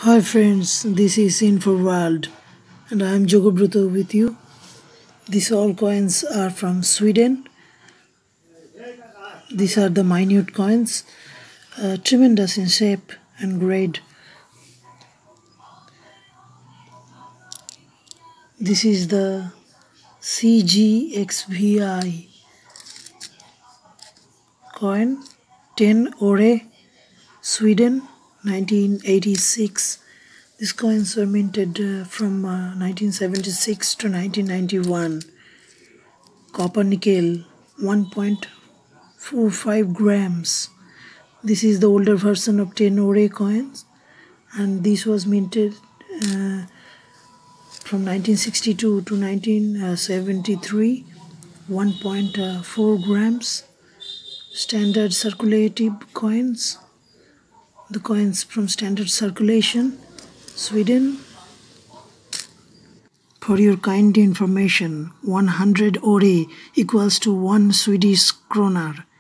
Hi friends, this is Info World and I am Jogobruto with you. These all coins are from Sweden. These are the minute coins, tremendous in shape and grade. This is the CGXVI coin, 10 Ore, Sweden, 1986. These coins were minted from 1976 to 1991. Copper nickel, 1.45 grams. This is the older version of 10 Ore coins, and this was minted from 1962 to 1973. 1.4 grams. Standard circulative coins. The coins from standard circulation, Sweden. For your kind information, 100 Ore equals to 1 Swedish kroner.